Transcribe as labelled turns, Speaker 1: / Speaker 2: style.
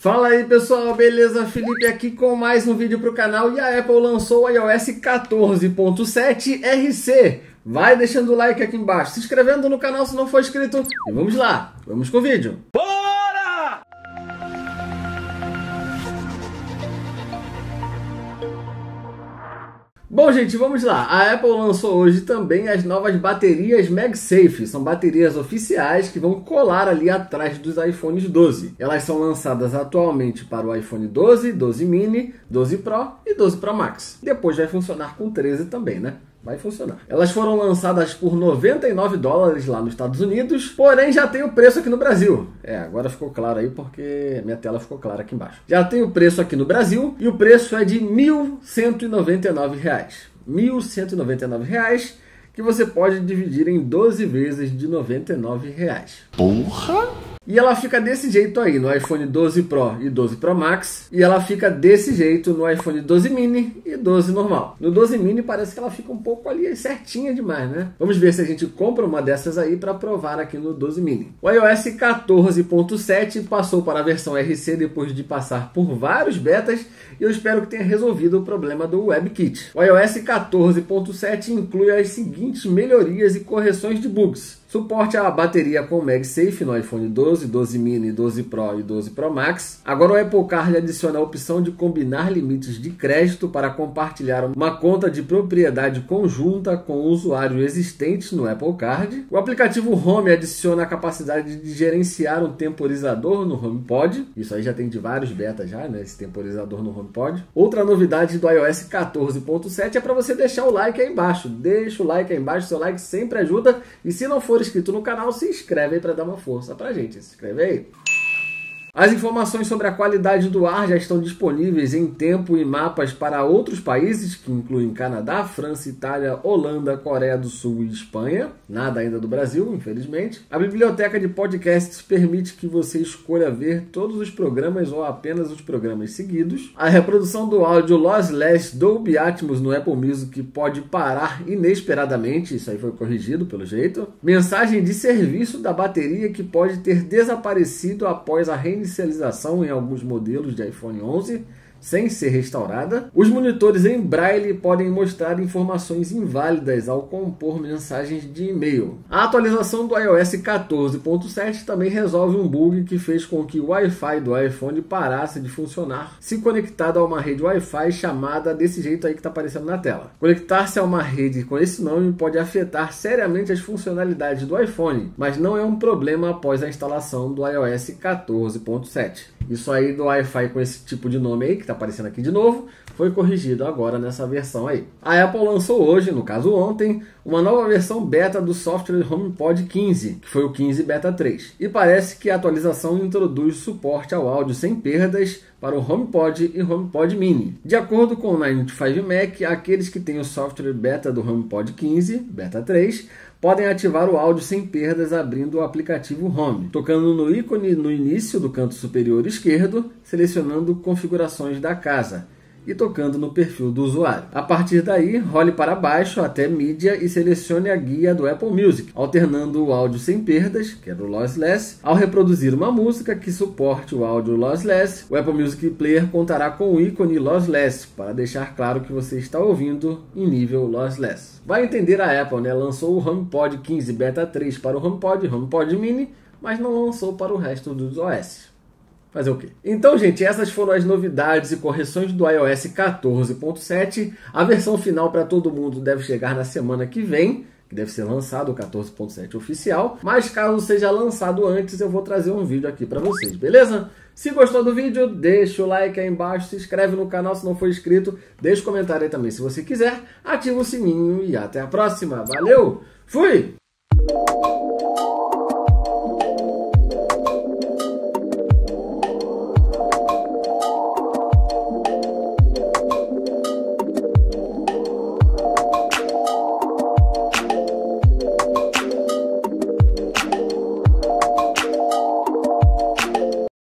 Speaker 1: Fala aí pessoal, beleza? Felipe aqui com mais um vídeo para o canal e a Apple lançou o iOS 14.7 RC. Vai deixando o like aqui embaixo, se inscrevendo no canal se não for inscrito e vamos lá, vamos com o vídeo. Bora! Bom gente, vamos lá. A Apple lançou hoje também as novas baterias MagSafe. São baterias oficiais que vão colar ali atrás dos iPhones 12. Elas são lançadas atualmente para o iPhone 12, 12 mini, 12 Pro e 12 Pro Max. Depois vai funcionar com 13 também, né? Vai funcionar. Elas foram lançadas por $99 lá nos Estados Unidos, porém já tem o preço aqui no Brasil. Agora ficou claro aí porque minha tela ficou clara aqui embaixo. Já tem o preço aqui no Brasil e o preço é de R$ 1.199. R$ 1.199 que você pode dividir em 12 vezes de R$ 99.
Speaker 2: Porra!
Speaker 1: E ela fica desse jeito aí no iPhone 12 Pro e 12 Pro Max. E ela fica desse jeito no iPhone 12 mini e 12 normal. No 12 mini parece que ela fica um pouco ali certinha demais, né? Vamos ver se a gente compra uma dessas aí para provar aqui no 12 mini. O iOS 14.7 passou para a versão RC depois de passar por vários betas. E eu espero que tenha resolvido o problema do WebKit. O iOS 14.7 inclui as seguintes melhorias e correções de bugs. Suporte à bateria com MagSafe no iPhone 12, 12 mini, 12 Pro e 12 Pro Max. Agora o Apple Card adiciona a opção de combinar limites de crédito para compartilhar uma conta de propriedade conjunta com usuários existentes no Apple Card. O aplicativo Home adiciona a capacidade de gerenciar um temporizador no HomePod. Isso aí já tem de vários betas já, né? Esse temporizador no HomePod. Outra novidade do iOS 14.7 é para você deixar o like aí embaixo. Deixa o like aí embaixo, seu like sempre ajuda. E se não for inscrito no canal, se inscreve aí para dar uma força pra gente. Se inscreve aí. As informações sobre a qualidade do ar já estão disponíveis em tempo e mapas para outros países, que incluem Canadá, França, Itália, Holanda, Coreia do Sul e Espanha. Nada ainda do Brasil, infelizmente. A biblioteca de podcasts permite que você escolha ver todos os programas ou apenas os programas seguidos. A reprodução do áudio lossless Dolby Atmos no Apple Music pode parar inesperadamente, isso aí foi corrigido pelo jeito. Mensagem de serviço da bateria que pode ter desaparecido após a reinicialização em alguns modelos de iPhone 11 sem ser restaurada. Os monitores em braille podem mostrar informações inválidas ao compor mensagens de e-mail. A atualização do iOS 14.7 também resolve um bug que fez com que o Wi-Fi do iPhone parasse de funcionar se conectado a uma rede Wi-Fi chamada desse jeito aí que está aparecendo na tela. Conectar-se a uma rede com esse nome pode afetar seriamente as funcionalidades do iPhone, mas não é um problema após a instalação do iOS 14.7. Isso aí do Wi-Fi com esse tipo de nome aí, que está aparecendo aqui de novo, foi corrigido agora nessa versão aí. A Apple lançou hoje, no caso ontem, uma nova versão beta do software HomePod 15, que foi o 15 Beta 3. E parece que a atualização introduz suporte ao áudio sem perdas para o HomePod e HomePod Mini. De acordo com o 9to5Mac, aqueles que têm o software beta do HomePod 15, Beta 3, podem ativar o áudio sem perdas abrindo o aplicativo Home, tocando no ícone no início do canto superior esquerdo, selecionando configurações da casa e tocando no perfil do usuário. A partir daí, role para baixo até mídia e selecione a guia do Apple Music, alternando o áudio sem perdas, que é do lossless. Ao reproduzir uma música que suporte o áudio lossless, o Apple Music Player contará com o ícone lossless, para deixar claro que você está ouvindo em nível lossless. Vai entender a Apple, né? Lançou o HomePod 15 Beta 3 para o HomePod e HomePod Mini, mas não lançou para o resto dos OS. Fazer o quê? Então, gente, essas foram as novidades e correções do iOS 14.7. A versão final para todo mundo deve chegar na semana que vem, que deve ser lançado o 14.7 oficial. Mas caso seja lançado antes, eu vou trazer um vídeo aqui para vocês, beleza? Se gostou do vídeo, deixa o like aí embaixo, se inscreve no canal se não for inscrito, deixa o comentário aí também se você quiser, ativa o sininho e até a próxima. Valeu, fui!